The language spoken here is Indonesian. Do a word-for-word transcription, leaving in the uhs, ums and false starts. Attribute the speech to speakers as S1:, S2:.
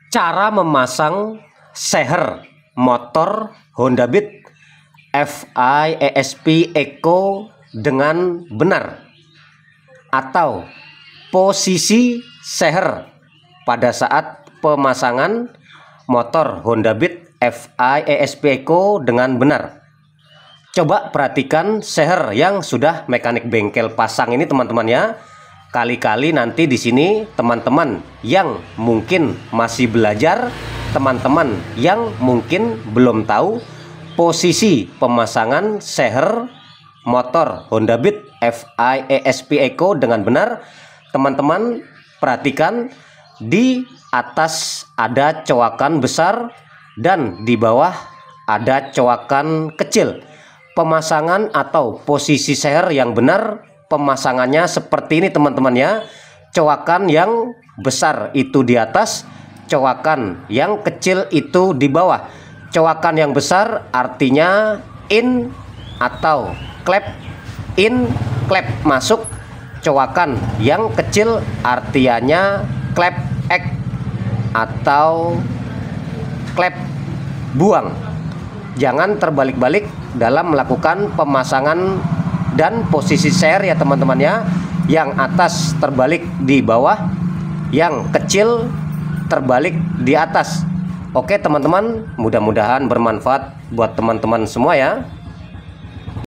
S1: Cara memasang seher motor Honda Beat F I E S P Eco dengan benar, atau posisi seher pada saat pemasangan motor Honda Beat F I E S P Eco dengan benar. Coba perhatikan seher yang sudah mekanik bengkel pasang ini teman-teman ya. Kali-kali nanti di sini teman-teman yang mungkin masih belajar, teman-teman yang mungkin belum tahu posisi pemasangan seher motor Honda Beat F I E S P Eco dengan benar, teman-teman perhatikan di atas ada coakan besar dan di bawah ada coakan kecil. Pemasangan atau posisi seher yang benar, pemasangannya seperti ini teman-teman ya. Coakan yang besar itu di atas, coakan yang kecil itu di bawah. Coakan yang besar artinya in atau klep in, klep masuk. Coakan yang kecil artinya klep X atau klep buang. Jangan terbalik-balik dalam melakukan pemasangan dan posisi seher ya teman-teman ya. Yang atas terbalik di bawah, yang kecil terbalik di atas. Oke teman-teman, mudah-mudahan bermanfaat buat teman-teman semua ya.